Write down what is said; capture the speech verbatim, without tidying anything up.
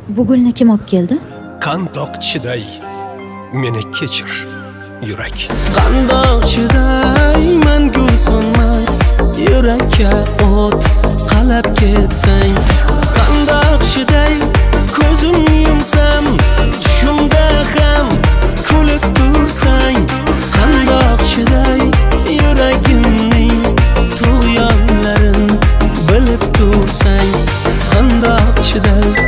Bu gulni kim olib keldi? Qandoq chiday, meni kechir, yurak. Qandoq chiday, mangu sonmas, yurakka o't qalab ketsang. Qandoq chiday, ko'zim yumsam, tushimda ham kulib tursang. Qandoq chiday, yuragimning tug'yonlarin bilib tursang. Qandoq chiday